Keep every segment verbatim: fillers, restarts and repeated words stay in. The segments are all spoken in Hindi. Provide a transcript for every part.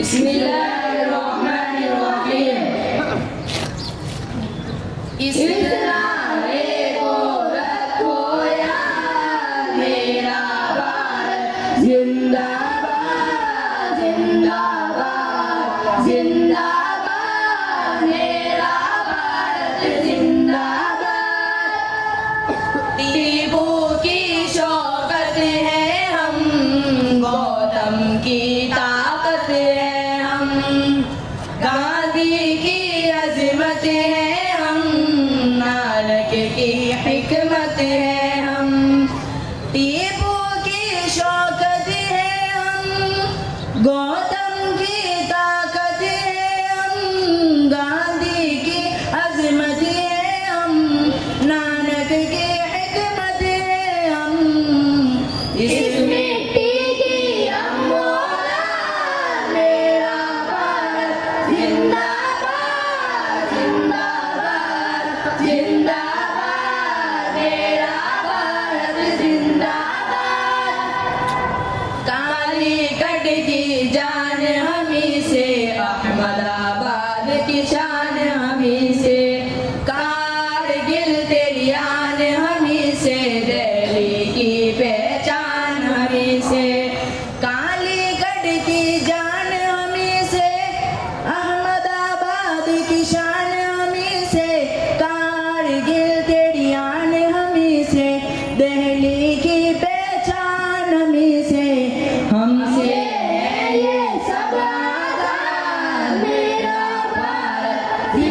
बिस्मिल्लाहिर्रहमानिर्रहीम। इस नारे को रखो याद, मेरा भारत जिंदाबाद जिंदाबाद जिंदाबाद, मेरा भारत जिंदाबाद। टीपू की शौकत है हम, गौतम की ताकत है हम, गांधी की अज़मत है हम, नानक की हिकमत है हम। टीपू की शौकत है हम, गौतम की ताकत है हम, गांधी की अज़मत है हम, नानक की हिकमत है हम। इस मिट्टी की हम औलाद, मेरा भारत जिंदाबाद जिंदाबाद जिंदाबाद, मेरा भारत जिंदाबाद। कालीकट की जान हमी से, अहमदाबाद की शान हमी से, कारगिल तेरी आन हमी से, दिल्ली की पहचान हमी से। कालीकट की जान हमी से, अहमदाबाद की शान हमी से, कारगिल तेरी आन हमी से, दिल्ली की पहचान हमी से। हमसे है ये सब आजाद, मेरा भारत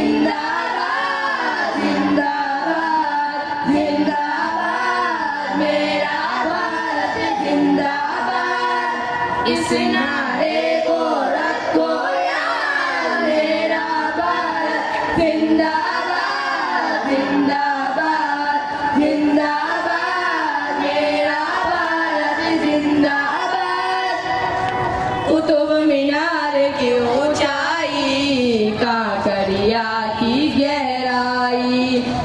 जिंदाबाद जिंदाबाद जिंदाबाद, मेरा भारत जिंदाबाद। इस नारे को रखो याद, मेरा भारत जिंदाबाद जिंदाबाद जिंदाबाद, मेरा भारत जिंदाबाद। कुतुब मीनार की ऊंचाई, कांकरिया की गहराई,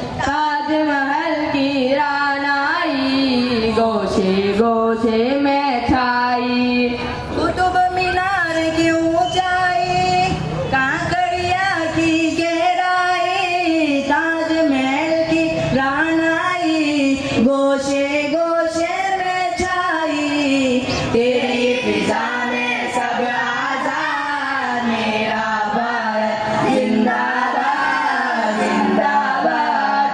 ताजमहल की रानाई, गोशे गोशे में छाई। कुतुब मीनार की ऊंचाई, कांकरिया की गहराई, ताजमहल की रानाई, गोशे गोशे में छाई। तेरी फिजा में सब आजाद, मेरा भारत जिंदाबाद जिंदाबाद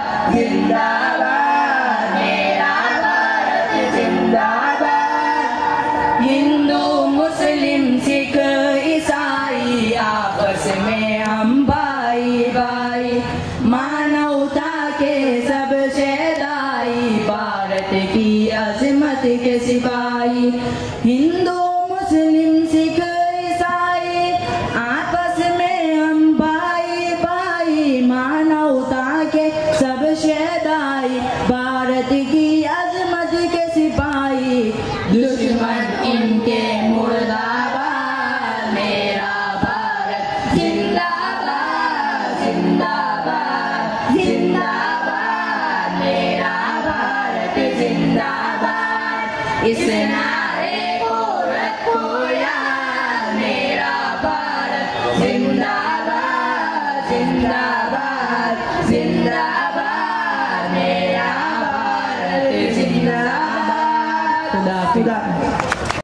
जिंदाबाद, मेरा भारत जिंदाबाद। हिंदू मुस्लिम सिख ईसाई, आपस में हम भाई भाई, मानवता के सबसे दाई, भारत की अज़मत के सिपाही। हिंदू मुस्लिम सिख ईसाई, आपस में हम भाई भाई, मानवता के सबसे दाई, भारत की अज़मत के सिपाही। दुश्मन इनके मुर्दाबाद, मेरा भारत जिंदाबाद जिंदाबाद जिंदाबाद, मेरा भारत जिंदाबाद। इस